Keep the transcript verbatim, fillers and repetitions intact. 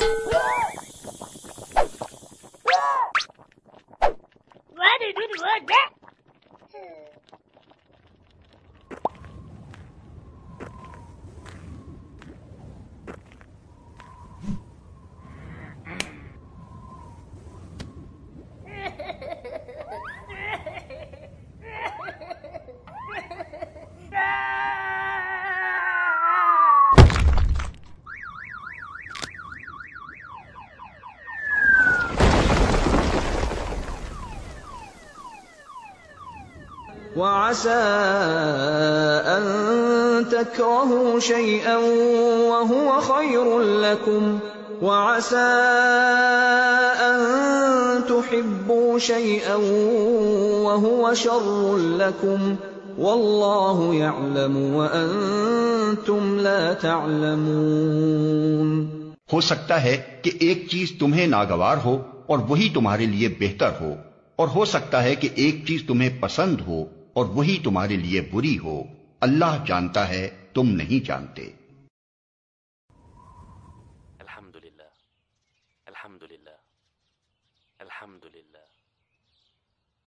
وعسى أن تكرهوا شيئا وهو خير لكم وعسى أن تحبوا شيئا وهو شر لكم والله يعلم وأنتم لا تعلمون। हो सकता है कि एक चीज तुम्हें नागवार हो और वही तुम्हारे लिए बेहतर हो, और हो सकता है कि एक चीज तुम्हें पसंद हो और वही तुम्हारे लिए बुरी हो। अल्लाह जानता है, तुम नहीं जानते।